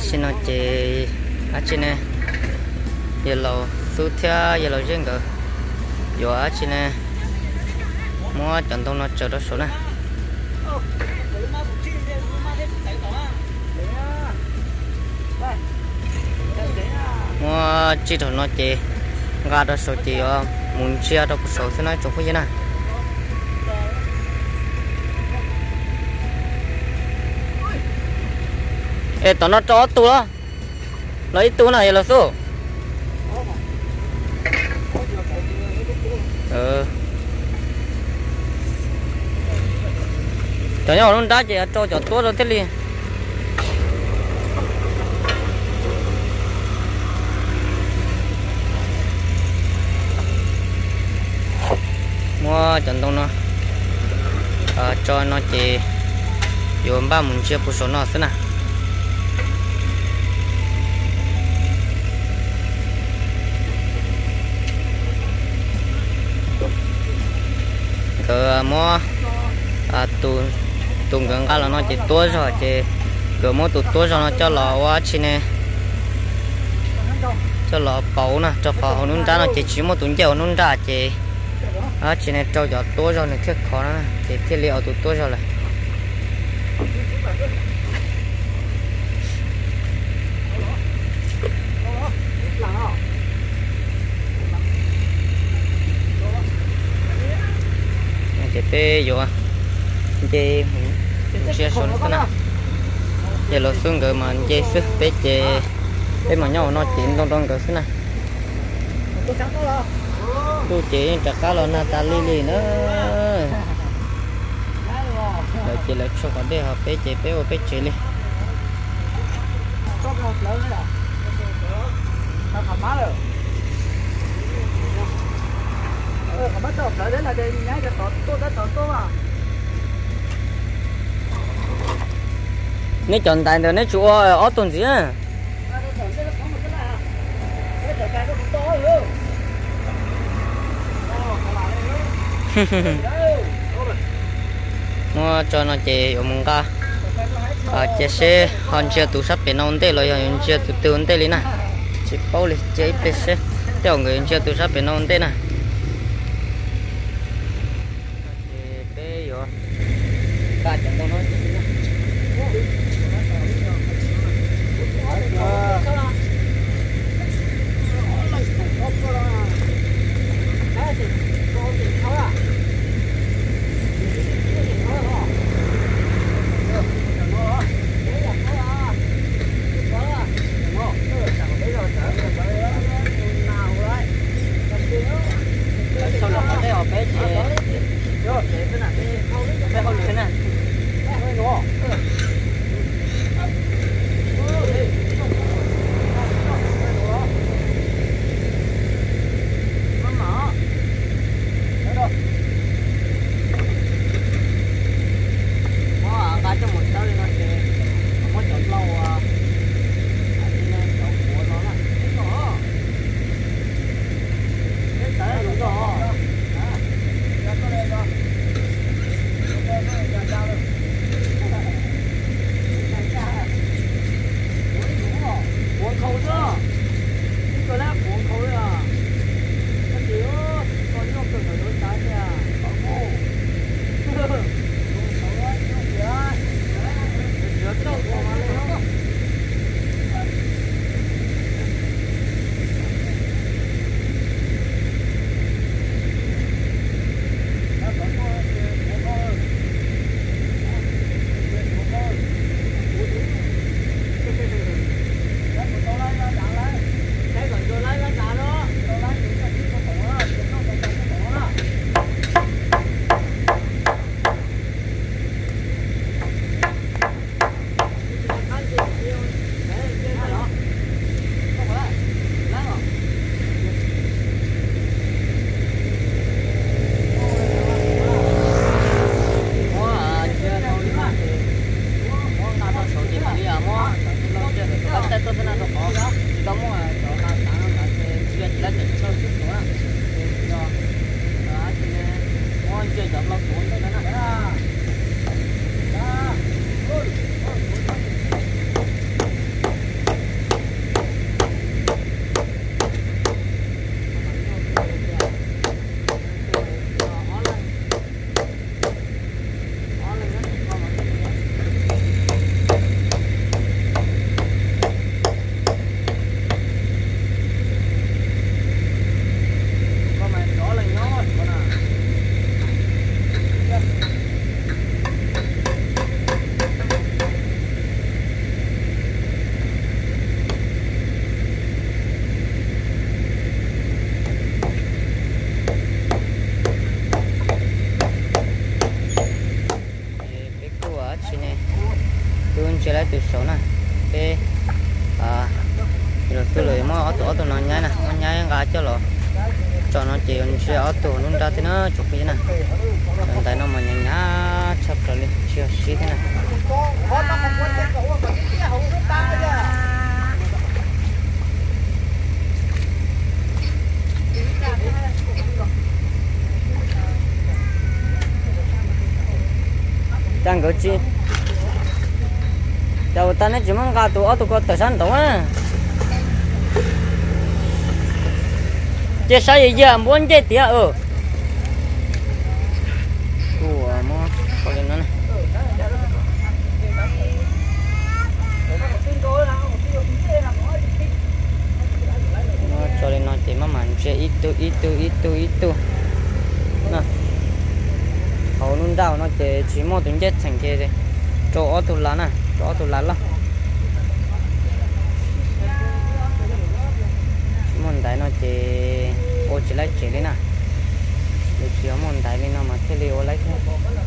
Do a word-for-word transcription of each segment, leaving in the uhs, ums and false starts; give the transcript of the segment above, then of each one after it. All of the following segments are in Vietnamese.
xin nó chỉ à chị nè giờ lâu suốt theo giờ lâu riêng cơ giờ à chị nè mua chọn tông nó chờ đó số nè mua chỉ thằng nó chỉ gà đó số chỉ muốn chia đó số thế này chụp cái gì nè ê tao nó cho tu đó lấy tu này là số ừ cho nhau luôn đã chỉ cho cho tu rồi thế liền mua chân đông nó à, cho nó chỉ dùng ba muốn chia một số nó thế nào cứ mua à tu tu gần cả là nó chỉ tua rồi chỉ cứ mua tu tua rồi nó cho lò quá chi nè cho lò bầu nè cho phò nún ra nó chỉ chỉ một tuần dầu nún ra chỉ à chi nè cho giọt tua rồi này thiết khó nó chỉ thiết liệu tu tua rồi này cái tê vô dê chia số nó nào giờ lột xuống rồi mà dê sức bé chè bé mà nhau nó chín đông đông rồi thế này tôi chỉ chặt cá là ta li li nữa rồi chỉ là cho con để học bé chè bé ô bé chè đi nếu chọn tại rồi nếu chú ở tuần gì á mua cho nó chỉ ở mông ca à chế xe hoàn chưa tủ sắp bên ông tê rồi hoàn chưa tủ tủ tê lý nè chỉ bao lịch chế bê xe theo người chưa tủ sắp bên ông tê nè cả chẳng đâu nói Hãy subscribe cho kênh Ghiền Mì Gõ để không bỏ lỡ những video hấp dẫn. chỗ tụi nó nhái nè nó nhái gà cho lọ cho nó chỉ ăn chia ở tụi nó ra thì nó chụp cái nè hiện tại nó mà nhá nhá chập rồi đi chia xí thế này chẳng có chi đầu ta nó chỉ mong gà tụi ở tụi có tài sản tụi á chơi sao vậy giờ muốn chơi tía ở của mà coi lên nó này nó cho lên nó thì mà màn chơi ít tu ít tu ít tu ít tu nè hầu luôn đào nó chơi chỉ một tiếng chết thành kia đây chỗ tụi lá nè chỗ tụi lá lắm món đại nó chỉ ô chỉ lấy chỉ đấy nè được chỉ món đại nên nó mà cái liều lấy thế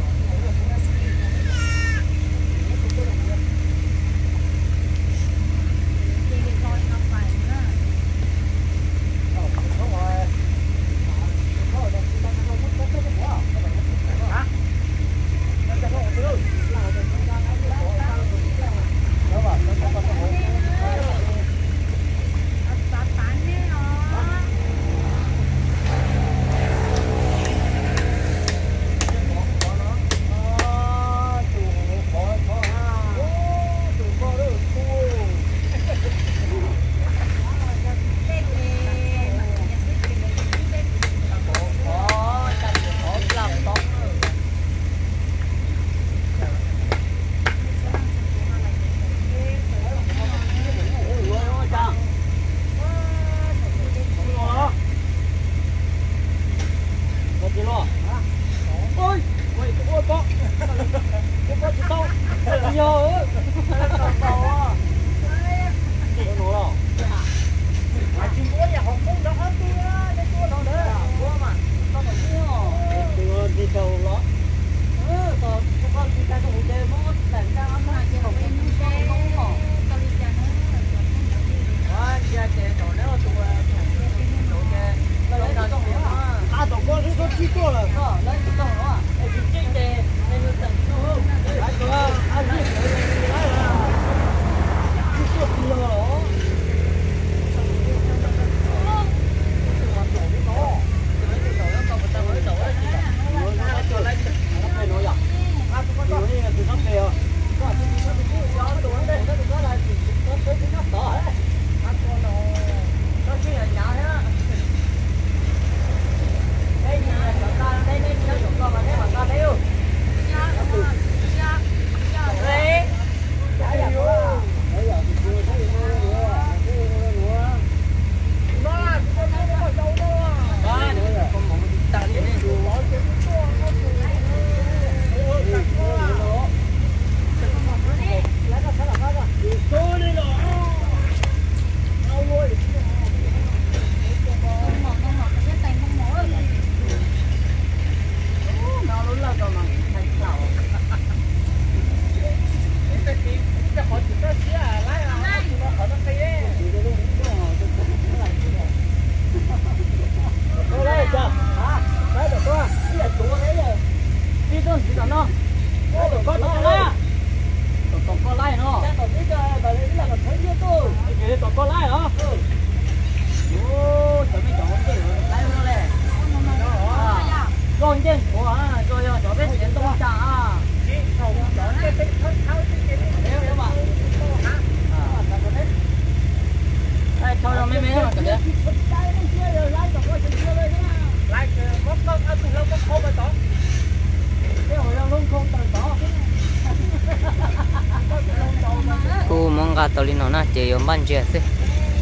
khu mong gà tàu nó nè chỉ ở ban chia xí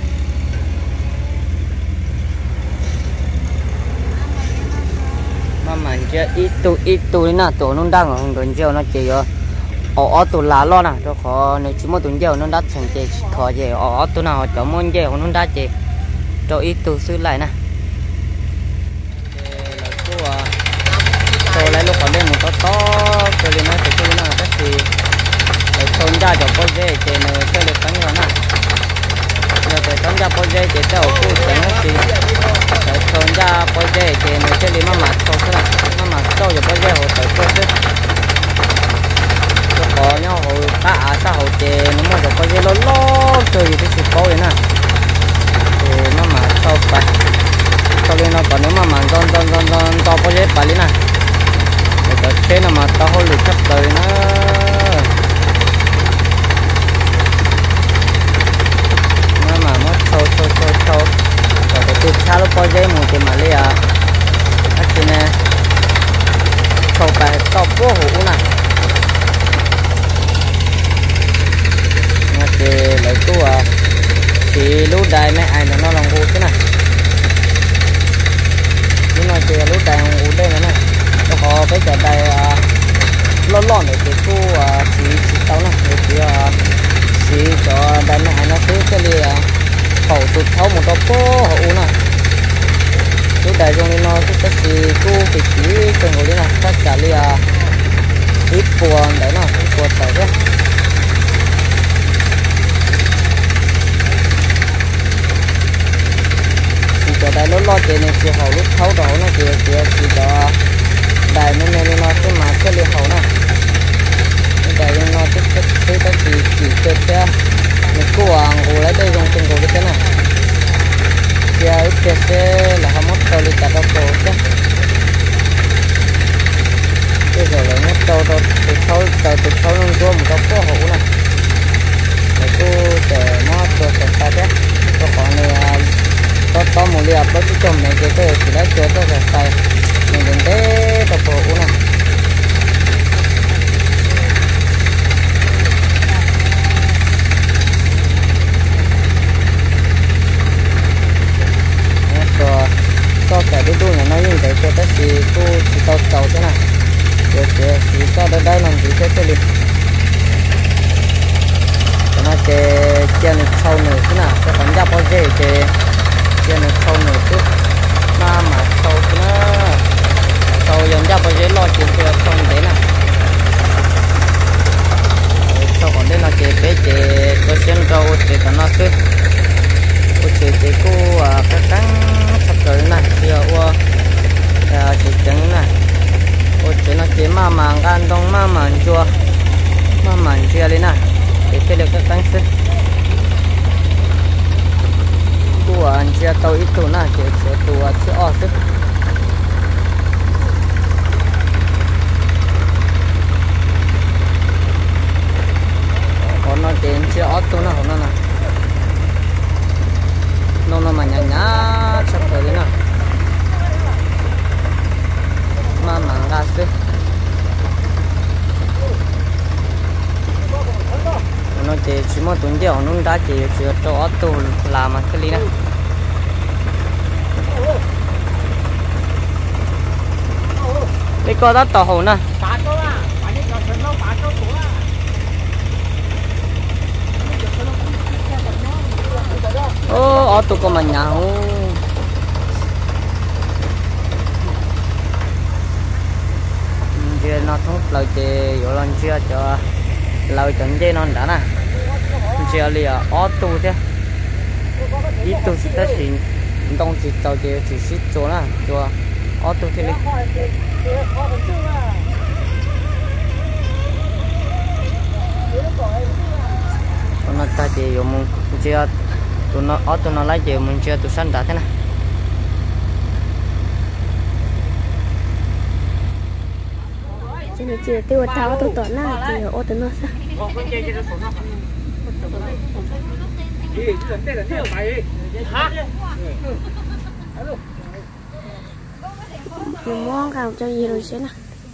mà mình chơi ít tu ít tu nè tổ nó đang ở hướng đường chiều nó chỉ ở ở tụ lá lo nè cho khó nếu chỉ một tuần chiều nó đã thành chỉ khó gì ở tụ nào cho môn chiều nó đã chỉ cho ít tu xứ lại nè tôi lấy lúc còn đây một to to tôi lên nói thì tôi nói cái gì để thôn ra cho có dễ thì nó chơi được cắn rồi nè giờ để thôn ra có giờ chỉ tao cũng chẳng có gì tại thôn ra bây giờ chỉ nó chơi đi mà mà thôi thôi mà mà sau giờ bây giờ họ tự chơi chứ có nhau họ ta à ta họ chơi nó mà giờ bây giờ nó lo chơi gì thì có vậy nè thì mà mà sau phải sau đây nó còn nếu mà mà don don don don to bây giờ phải nè để tao chơi nó mà tao hồi lượt sắp tới nữa mà mất sâu sâu sâu sâu rồi cái tiếp theo lúc bây giờ một cái mà lấy à cái này sâu phải to bố hũ nè thì lấy tu à thì lúc đây mấy ai nó lòng hũ thế này nhưng mà thì lúc đây hũ đây nữa nè họ bây giờ đây lo lo để cái tu chỉ chỉ tao nè để chỉ cho đây mấy ai nó thứ cái gì khẩu tụt thấu một đôi phố hậu nè lúc đại trong này nó cái gì cu vị trí từng người này tất cả là ít buồn đấy nó ít buồn phải chứ thì cho đây nó lo tiền này thì hậu lúc thấu đó nó thì thì thì cho đại nên nên nó cái mà cái li hậu nè đại nó cái cái cái cái gì chỉ cái cái mình cố à ngủ lấy đây dùng từng người thế này giờ ít cái là không mất tàu đi cả đâu chứ bây giờ là mất tàu đâu từ sau tàu từ sau nó xuống một cái phố hủ này để cô để nó cho sạch sạch đấy có còn này có có một liệp với cái chồng này cái cái chỉ lấy cho cho sạch sạch mình đừng để tàu phố hủ này có cả đôi đôi nó như vậy cho cái gì cô chỉ tàu tàu thế này rồi chỉ cho đây đây làm gì cho cái lịch nó chơi chơi được sâu nữa thế nào cái phần ra bao giờ chơi chơi được sâu nữa chứ mà mà sâu nó sâu dần ra bao giờ lo chuyện chơi không thế nào sau còn đây nó chơi bé chơi có chân câu chơi tao nó chứ cô chơi chơi cô à các cắn sắp tới này giờ qua chỉ trứng này cô chỉ nó chỉ mà màng gan đông mà màng chua mà màng chua lên này để cái được các cánh sức cô anh chia tàu ít tuổi này chỉ chỉ tuổi chỉ ở sức còn nó tiền chỉ ở tuổi nào nó này nó nó mà nhả nhả sắp tới đấy nào mà mà ra chứ nó chỉ chỉ một tuần điều nó đã chỉ chỉ cho tôi làm mà cái gì này cái con đó tàu hồn nè ô ở tụi con mà nhào chưa nó thốt lời chè rồi lần chưa cho lời chuẩn dây non đã nè chưa lìa ở tụ chứ ít tụ sẽ chỉ đông chỉ tàu chè chỉ xích chỗ nè cho ở tụ thì đi còn nó ta chỉ dùng chưa tụi nó ở tụi nó lấy chiều mình chưa tụi xanh đã thế này cho nên chiều tiêu tháo tụi tụi nó chiều ô tụi nó sao mình mua gạo cho gì rồi xem nào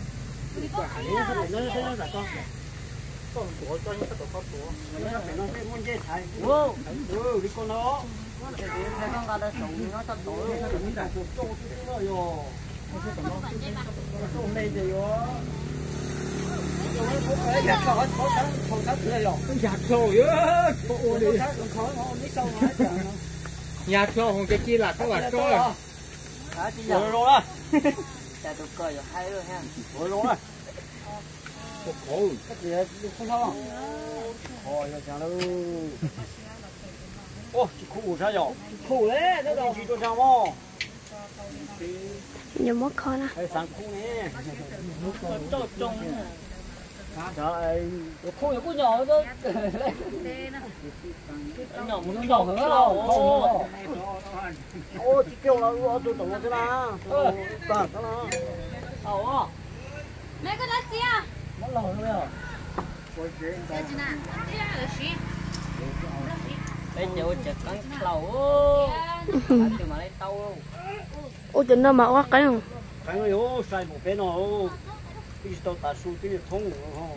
wow, ừ, đi con nó, cái gì thấy con gà đã sống nó sắp tối rồi, nó đã sụp trâu rồi rồi, trâu này rồi, nhạt rồi, khó thắng, khó thắng rồi rồi, nhạt rồi á, nhạt rồi, còn cái kia là các bạn trôi, rồi rồi đó, chả được cười rồi hay rồi ha, rồi rồi đó. Ôi, cái gì không sao? Ôi, giờ chẳng đâu. Ô, chị khủng ủ sao nhở khổ đấy nó đâu chỉ cho sao mò nhiều mất khó nè hay sáng khô nè cho trông trời khô nó cũng nhỏ thôi nhỏ một nhỏ hơn đâu ô chỉ kêu là tôi tổng thế nào toàn thế nào ảo mấy cái lá chia mất lòng rồi à bây giờ chật ăn lẩu từ mà lấy tàu luôn ôi chuyện nó mà quá cái không cái này ô sai một bên nó đi tàu ta su tí thông không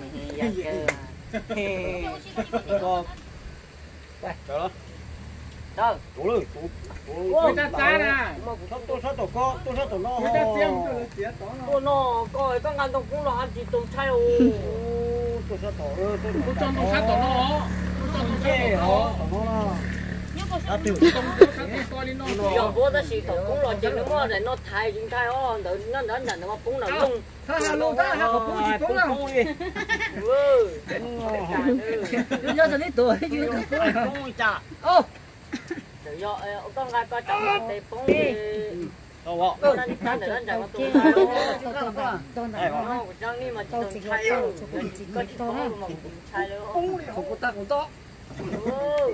có đây đó đâu đủ rồi Ôi ta cha nè. tôi sao tổ có tôi sao tổ nó Người ta tiêm cho nó chết đó. tôi nó coi các ngành cũng là ăn chỉ tôm chay ô tôi sao tổ tôi Tôi cho nó sát tổ nó. Tôi cho nó sát tổ nó. tổ nó à tiểu giờ bố ta xịt thầu cũng là chuyện nó mà để nó thay chuyện thay ó đợi nó nó nó nó cũng là lung Ta hà lô ta hà không chỉ cũng là. ừ Tôi nhớ cho đi tuổi chứ. không chả Ô. giờ con gái coi trọng thì cũng đâu ạ con đang ăn để ăn chẳng có tôm chay nó chẳng đi mà tôm chay luôn có chỉ có mà tôm chay luôn Không có ta cũng to. ừ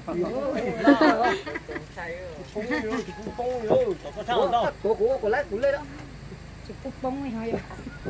chay không nhớ cũng không nhớ có sao đâu Của của của lát của lê đó. chỉ cúc bông này thôi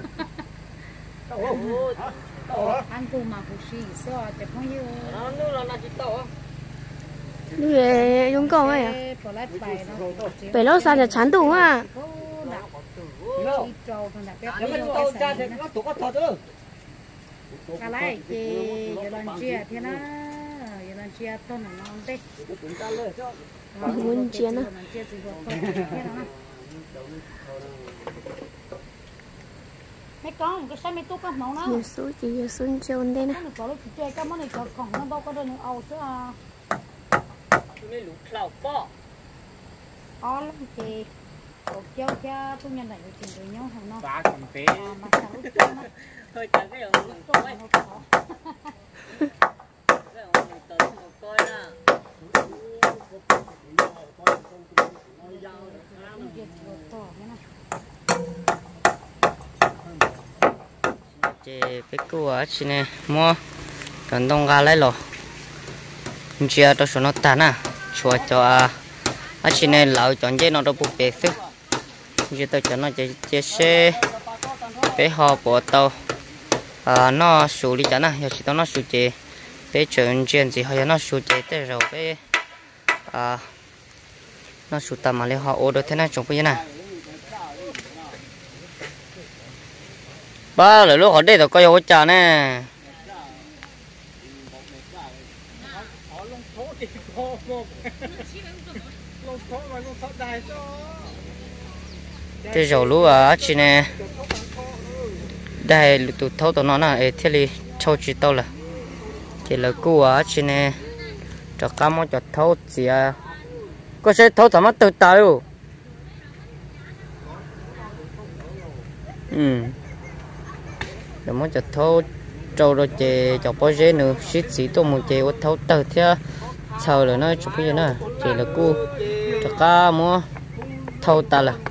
ừ ăn củ mà củ xì xò thì không như nó nước là nó chỉ to như vậy chúng con ấy à bỏ lát bài nó phải lo sao cho chán đủ à Đâu. chỉ trâu thằng đặc Nếu mà biệt tôi ra thì nó tụ có thật ư. cái này thì giờ lần chia thế na giờ lần chia tôn là non tê muốn chiến á chia gì được không thế nào mấy con cái sao mấy tú có màu nó nhiều số chỉ nhiều số trơn đây nè nó có lúc chơi cái món này có còn nó đâu có đơn âu sữa à mấy lũ khẩu bò ó lắm thì có chơi cho tôi nhận lại được chuyện với nhau hả nó Và còn tế. mà sao lúc chơi nó hơi chẳng cái ông mình coi cái ông mình tới một coi nè chị biết của chị này mua cần đông gà lấy rồi chia cho số nó tàn à chua cho à chị này lão chọn dây nó đâu buộc bể sức giờ tôi cho nó chơi chơi xe bé họ bỏ tàu à nó xử lý chán à giờ chỉ tao nó xử chế bé chuyện chuyện gì hay nó xử chế tới rồi bé à nó xử tầm mà lấy họ ô được thế này trồng cái gì nè ba là lúc họ đây tao coi hỗ trợ nè cái dầu lúa à chị nè đây tụ thâu tụi nó nè thế thì châu chỉ tao là thì là cô à chị nè cho cá món cho thâu gì à có sẽ thâu thằng nó tự tạo ừ rồi món cho thâu trâu rồi chè cho bao dễ nữa xít xí tôi muốn chè thâu tự thế sau rồi nó chụp cái gì nữa chỉ là cô cho cá món thâu ta là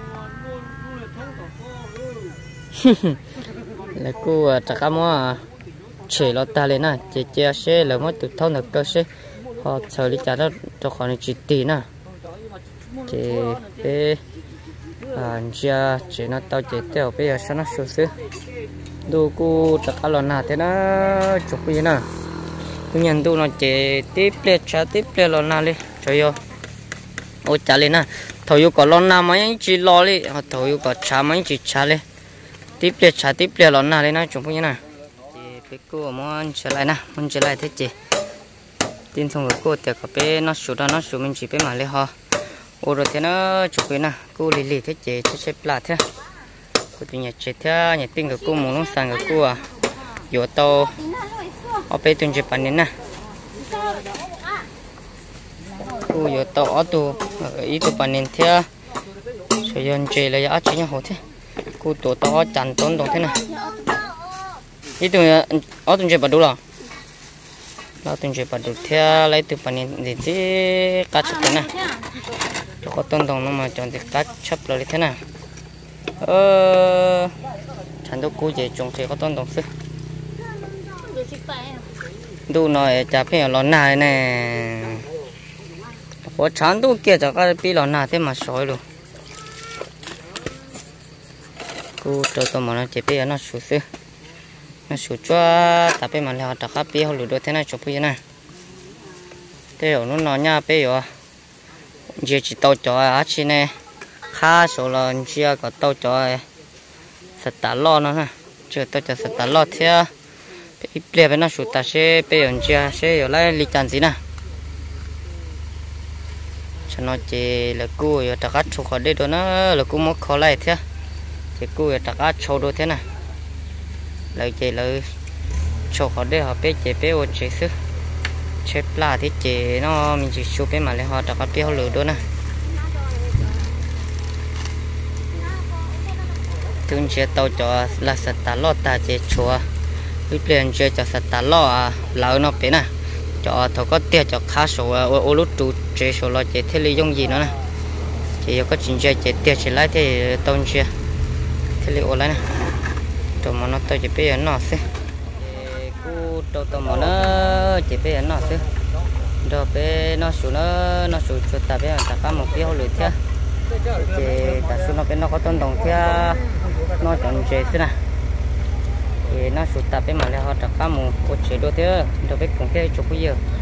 là cô chắc cá món chỉ lo ta lên nè chỉ chia sẻ là mất tụt thâu được cơ sẽ họ chờ đi trả đó cho khoản chỉ tỷ nè chỉ bé à chia chỉ nó tao chỉ theo bây giờ sao nó sửa sửa đồ cô chắc cá lon nè thế nó chụp cái gì nè tôi nhận tôi nó chỉ tiếp lên trả tiếp lên lon nè đi cho vô ôi trả lên nè thôi yêu có lon nè mấy chỉ lo đi họ thôi yêu có trả mấy chỉ trả lên tiếp lên trả tiếp lên lon nè đi nó chụp cái gì nè cái cô muốn trở lại nè muốn trở lại thế chị tin xong rồi cô thì có bé nó sụt ra nó sụt mình chỉ bé mà lấy ho ô rồi thế nó chụp cái nè cô lì lì thế chị chứ xếp lại thế cô tụi nhà chị thế nhà tin của cô muốn nó sang của cô à vô tàu ở bên tụi chị bạn đến nè cô vô tàu ở tụ ý tụ bạn đến thế sử dụng chị là giá trị nhau hồ thế cô tụ tàu chăn tốn đồng thế này ý tụi ở tụi chị bạn đủ rồi nó từng chơi bắt được theo lấy từ phần gì chứ cá chép thế nào cho có tôn đồng nó mà chọn thì cá chép là thế nào ờ chẳng đâu cú gì trồng thì có tôn đồng sức đủ nói chả phải là nài nè có chẳng đủ kia cho cái bị là nài thế mà sỏi luôn cú cho tôi mà nó chỉ biết nó sụt sức nó sụt cho tapi mà họ đặt cái bị họ lừa thế này chụp cái này thế rồi nó nói nha bây giờ giờ chỉ tàu cho á chị này khá số là chỉ có tàu cho sạch tả lo nó nè chưa tàu cho sạch tả lo thế ít bia bên nó sụt ta sẽ bây giờ chưa sẽ ở lại lịch trình gì nè cho nó chỉ là cô ở đặt cái chỗ khỏi đây đó nó là cô mất khó lại thế chỉ cô ở đặt cái chỗ đó thế nè lại chỉ là chỗ khỏi đây họ bé chỉ bé ở chế sức chế pla thì chế nó mình chỉ chụp bé mà lại họ đặt cái bé họ lừa đó nè thường chế tàu cho là sạch tả lo ta chế chùa biết liền chơi cho sạch tả lo à lỡ nó bé nè cho thầu có tiền cho khá số ô lút trụ chế số lo chế thế lý dùng gì nữa nè chỉ có chuyện chơi chế tiền chỉ lại thì tôn chưa thế lý ô lại nè tụi mà nó tôi chỉ biết nó xí cú tụi tụi mà nó chỉ biết nó xí rồi bé nó xuống nó nó xuống cho ta bé ta có một cái hồ lửa thế thì ta xuống nó bé nó có tôn đồng thế nó chọn chế xí nè thì nó sụt tập với mà lại họ đặt cá mù có chế đôi thế rồi biết cũng thế chụp bây giờ